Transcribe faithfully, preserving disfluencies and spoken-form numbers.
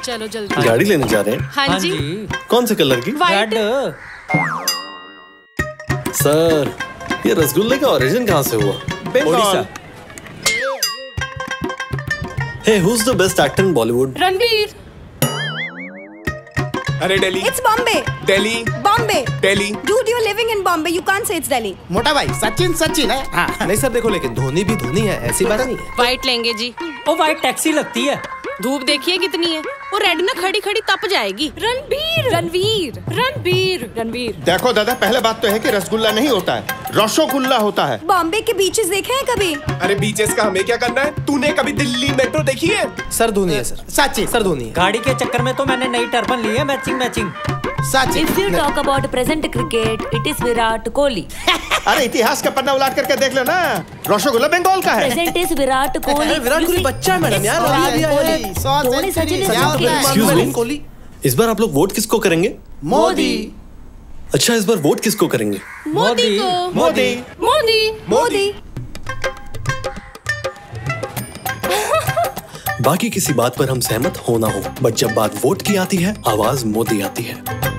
चलो जल्दी। गाड़ी लेने जा रहे हैं? हाँ जी। कौन से कलर की? वाइट। सर, ये रसगुल्ले का ओरिजिन कहाँ से हुआ? Odisha. Hey, who's the best actor in Bollywood? Ranveer. अरे Delhi. It's Bombay. Delhi. Bombay. Delhi. Dude, you're living in Bombay. You can't say it's Delhi. मोटा भाई सचिन सचिन है। हाँ। नहीं सर देखो, लेकिन धोनी भी धोनी है, ऐसी बात नहीं है। वाइट लेंगे जी। वो वाइट टैक्सी लगती है। धूप देखिए कितनी है, वो रेड ना खड़ी खड़ी तप जाएगी। रणबीर रणवीर रणबीर रणवीर। देखो दादा, पहले बात तो है कि रसगुल्ला नहीं होता है, रसोगुल्ला होता है। बॉम्बे के बीचेस देखे हैं कभी? अरे बीचेस का हमें क्या करना है? तूने कभी दिल्ली मेट्रो देखी है? सर धोनी है सर। सचिन सर धोनी है। गाड़ी के चक्कर में तो मैंने नई टर्बन ली है, matching matching. Sachin. If you talk about present cricket, it is Virat Kohli. अरे इतिहास का पन्ना उलाट करके देख लो ना, रसोगुल्ला बंगाल का है। Present is Virat Kohli. Virat Kohli बच्चा है मैडम यार। Dhoni Sachin is Excuse me? Kohli. इस बार आप लोग वोट किसको करेंगे? मोदी। अच्छा, इस बार वोट किसको करेंगे? मोदी को। मोदी। मोदी। मोदी। बाकी किसी बात पर हम सहमत हो ना हो, बट जब बात वोट की आती है, आवाज मोदी आती है।